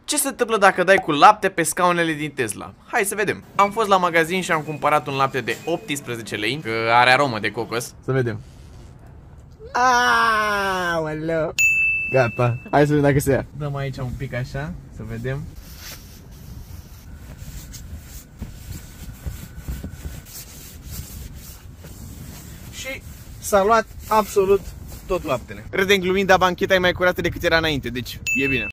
Ce se întâmplă dacă dai cu lapte pe scaunele din Tesla? Hai să vedem. Am fost la magazin și am cumpărat un lapte de 18 lei, că are aromă de cocos. Să vedem. Aoleu. Gata. Hai să vedem dacă se ia. Dăm aici un pic așa, să vedem. Și s-a luat absolut tot laptele. Râdem glumind, dar bancheta e mai curată decât era înainte, deci e bine.